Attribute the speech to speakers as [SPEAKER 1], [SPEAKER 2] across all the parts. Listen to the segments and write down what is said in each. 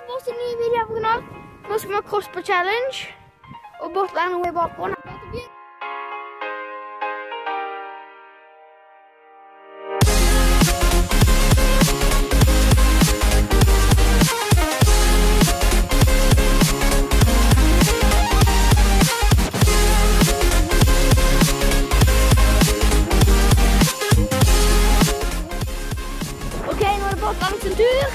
[SPEAKER 1] på oss en ny video på kanalen. Nå skal vi ha crossbar challenge. Og Bortle er noe i bakgrunnen. Ok, nå er det Bortle sin tur.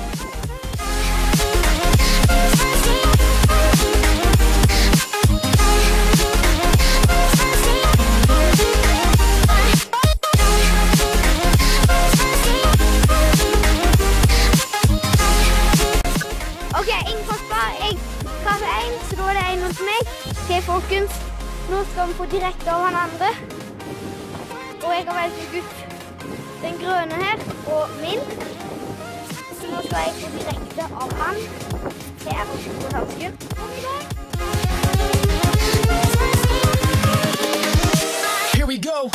[SPEAKER 1] Ok, ingen crossbar. Jeg klarte en, så da er det en hos meg. Ok, folkens. Nå skal vi få direkte av han andre. Og jeg har valgt ut den grønne her, og min. Så nå skal jeg få direkte av han her på hansken.
[SPEAKER 2] Here we go.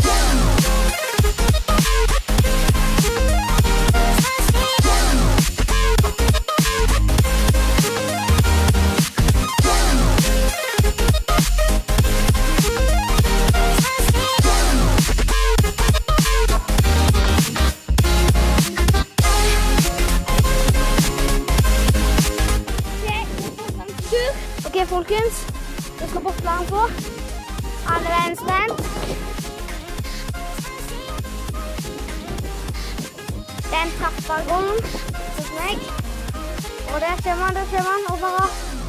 [SPEAKER 1] Ok, folkens. Nå skal Bortle få. Alle veien spent. Den trappa golden hos meg. Og der ser man, og bare...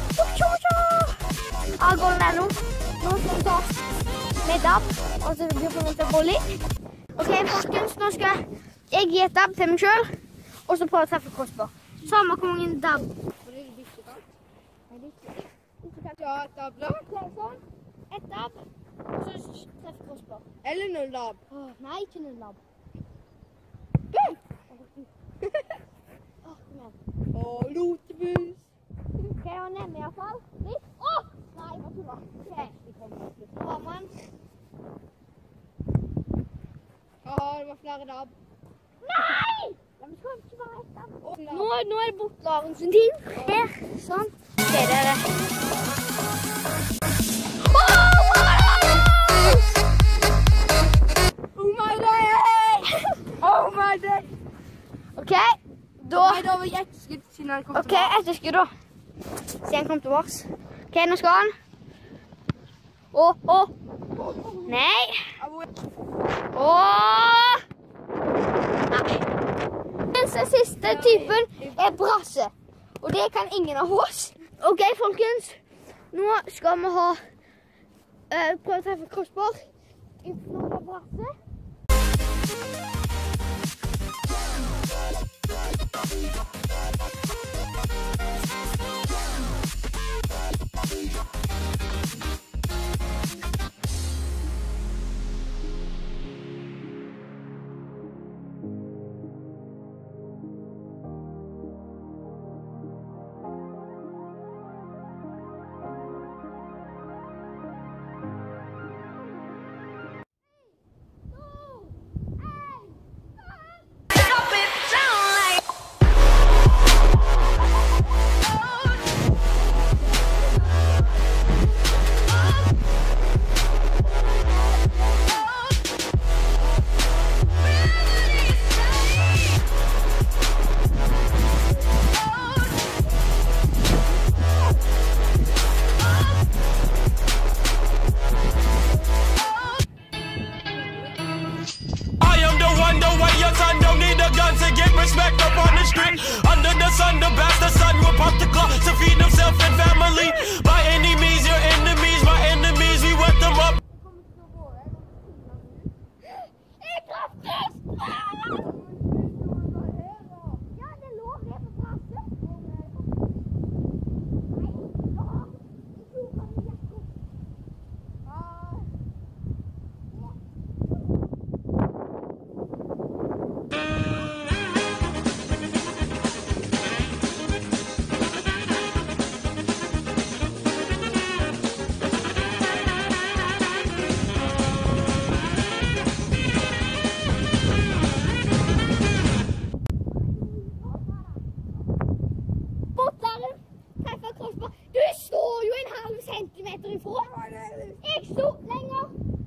[SPEAKER 1] Av golden er nå. Nå skal vi ta med dab, og så blir det på en måte bolli. Ok, folkens, nå skal jeg gi et dab til meg selv, og så prøve å treffe crossbar. Samme hvor mange dab.
[SPEAKER 3] Ja, et dab da.
[SPEAKER 1] Sånn. Et dab, og så treffer crossbar.
[SPEAKER 3] Eller noen dab.
[SPEAKER 1] Nei, ikke noen dab. Kom igjen.
[SPEAKER 3] Lotebus.
[SPEAKER 1] Ok, jeg var nemme i hvert fall. Litt. Nei, jeg var tulla. Ok, Raman.
[SPEAKER 3] Det var flere dab.
[SPEAKER 1] Nei! Ja, men skal ikke være et dab. Nå er det Bortlaren sin tid. Her, sånn. Ok, det er det.
[SPEAKER 3] Oh my day!
[SPEAKER 1] Ok, da...
[SPEAKER 3] Nei, det var etterskudd siden han kom
[SPEAKER 1] Ok, etterskudd da. Se han kom tilbake. Ok, nå skal han. Nei. Nei. Den siste typen er brasse. Og det kan ingen av oss. Ok, folkens. Nå skal vi ha... prøve å treffe crossbar. Nå har brasse.
[SPEAKER 2] Respect up on the street. Under the sun, the bastard son will pop the clock to feed himself and family. By any means, your enemies, my enemies, we wet them up.
[SPEAKER 1] Du står jo en halv centimeter ifra. Jeg sto lenger.